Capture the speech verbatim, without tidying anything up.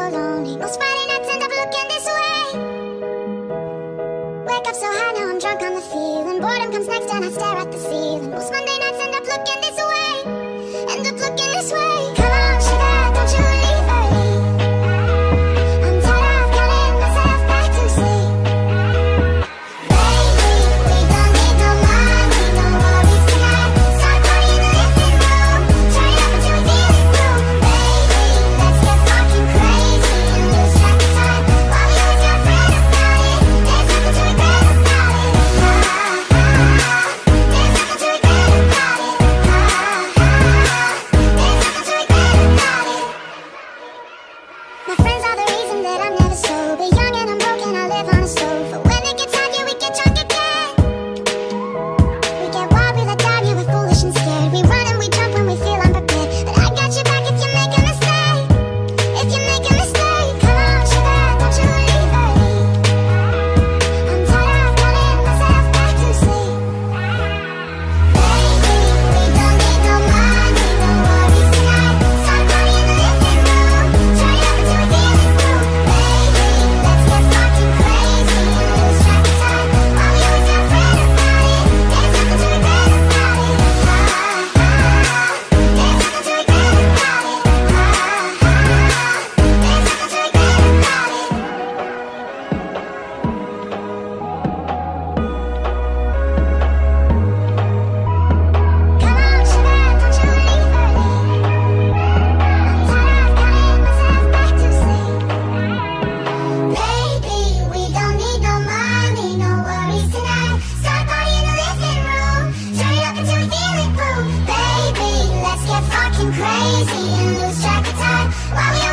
lonely. Most Friday nights end up looking this way. Wake up so high, now I'm drunk on the feeling. Boredom comes next and I stare at the ceiling. Most Monday nights end up looking this way. End up looking this way. Come on, sugar, don't you leave early. I'm tired of counting myself back to sleep. Baby, we don't need no money, no worries tonight. Start partying in the living room. Turn it up until we feel it through. Baby, let's get fucking crazy and lose track of time. While we always got a friend about it, there's nothing to regret about it. Ah, ah, there's nothing to regret about it. Ah, ah, there's nothing to regret about it. My friends are the reason that I'm never sober. Young and I'm broken, I live on a sofa. When it gets hard, yeah, we get drunk again. We get wild, we let down, yeah, we're foolish and scared. We run and we jump when we feel unprepared. But I got your back if you make a mistake. If you make a mistake. Come on, sugar, don't you leave early. I'm tired of counting myself back to sleep. Baby, we don't need no money, no worries tonight. Start partying in the living room. Turn it up until we feel it through. Baby, let's get fucking crazy and lose track of time. While we always got a friend about it, there's nothing to regret about it. Ah, ah, there's nothing to regret about it. Ah, ah, there's nothing to regret about it. Come on, sugar, don't you leave early. I'm tired of counting myself back to sleep. Baby, we don't need no money, no worries tonight. Start partying in the living room. Turn it up until we feel it through. Baby, let's get fucking crazy and lose track of time. While we